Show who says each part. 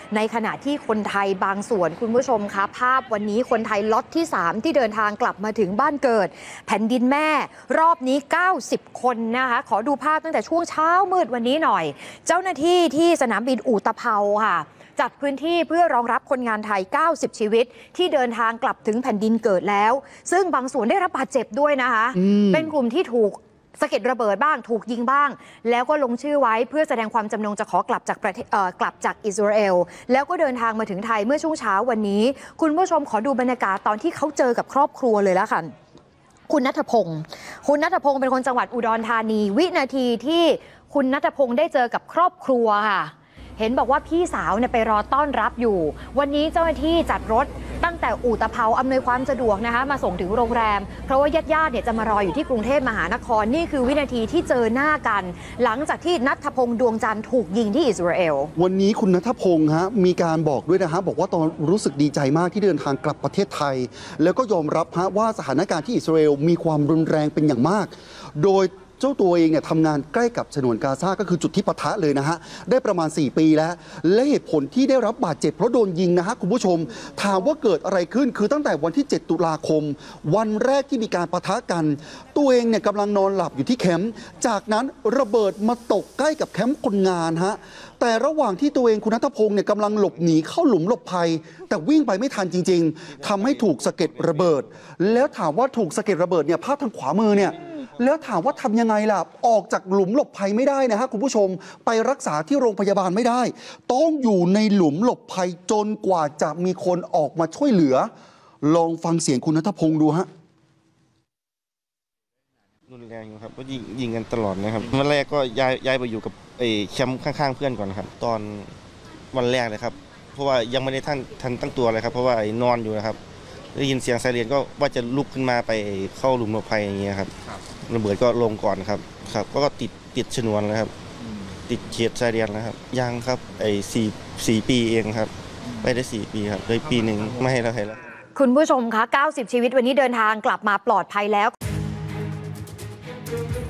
Speaker 1: ในขณะที่คนไทยบางส่วนคุณผู้ชมคะภาพวันนี้คนไทยล็อตที่ 3 ที่เดินทางกลับมาถึงบ้านเกิดแผ่นดินแม่รอบนี้90 คนนะคะขอดูภาพตั้งแต่ช่วงเช้ามืดวันนี้หน่อยเจ้าหน้าที่ที่สนามบินอุตภเปาค่ะจัดพื้นที่เพื่อรองรับคนงานไทย90ชีวิตที่เดินทางกลับถึงแผ่นดินเกิดแล้วซึ่งบางส่วนได้รับบาดเจ็บด้วยนะคะเป็นกลุ่มที่ถูกสะเก็ดระเบิดบ้างถูกยิงบ้างแล้วก็ลงชื่อไว้เพื่อแสดงความจำนงจะขอกลับจากกลับจากอิสราเอลแล้วก็เดินทางมาถึงไทยเมื่อช่วงเช้าวันนี้คุณผู้ชมขอดูบรรยากาศตอนที่เขาเจอกับครอบครัวเลยแล้วค่ะคุณณัฐพงศ์เป็นคนจังหวัดอุดรธานีวินาทีที่คุณณัฐพงศ์ได้เจอกับครอบครัวค่ะเห็นบอกว่าพี่สาวไปรอต้อนรับอยู่วันนี้เจ้าหน้าที่จัดรถตั้งแต่อุตภเปาอำนวยความสะดวกนะคะมาส่งถึงโรงแรมเพราะว่าญาติจะมารออยู่ที่กรุงเทพมหานครนี่คือวินาทีที่เจอหน้ากันหลังจากที่ณัฐพงศ์ดวงจันทร์ถูกยิงที่อิสราเอล
Speaker 2: วันนี้คุณณัฐพงศ์มีการบอกด้วยบอกว่าตอนรู้สึกดีใจมากที่เดินทางกลับประเทศไทยแล้วก็ยอมรับว่าสถานการณ์ที่อิสราเอลมีความรุนแรงเป็นอย่างมากโดยเจ้าตัวเองทำงานใกล้กับฉนวนกาซาก็คือจุดที่ปะทะเลยได้ประมาณ4 ปีแล้วและเหตุผลที่ได้รับบาดเจ็บเพราะโดนยิงคุณผู้ชมถามว่าเกิดอะไรขึ้นคือตั้งแต่วันที่7 ตุลาคมวันแรกที่มีการปะทะกันตัวเองกำลังนอนหลับอยู่ที่แคมป์จากนั้นระเบิดมาตกใกล้กับแคมป์คนงานแต่ระหว่างที่ตัวเองคุณณัฐพงศ์กำลังหลบหนีเข้าหลุมหลบภัยแต่วิ่งไปไม่ทันจริงๆทำให้ถูกสะเก็ดระเบิดแล้วถามว่าถูกสะเก็ดระเบิดภาพทางขวามือแล้วถามว่าทำยังไงล่ะออกจากหลุมหลบภัยไม่ได้คุณผู้ชมไปรักษาที่โรงพยาบาลไม่ได้ต้องอยู่ในหลุมหลบภัยจนกว่าจะมีคนออกมาช่วยเหลือลองฟังเสียงคุณณัฐพงศ์ดู
Speaker 3: รุนแรงอยู่ครับก็ยิงกันตลอดนะครับวันแรกก็ย้ายไปอยู่กับแคมป์ข้างๆเพื่อนก่อนครับตอนวันแรกเลยครับเพราะว่ายังไม่ได้ทันตั้งตัวเลยครับเพราะว่านอนอยู่นะครับได้ยินเสียงไซเรนก็ว่าจะลุกขึ้นมาไปเข้าหลุมหลบภัยอย่างเงี้ยครับระเบิดก็ลงก่อนครับก็ติดชนวนแล้วครับติดเขตไซเรนแล้วครับยังครับ4 ปีเองครับไม่ได้4 ปีครับเลยปีหนึ่งไม่ให้เราให้แล้ว
Speaker 1: คุณผู้ชมคะ90ชีวิตวันนี้เดินทางกลับมาปลอดภัยแล้ว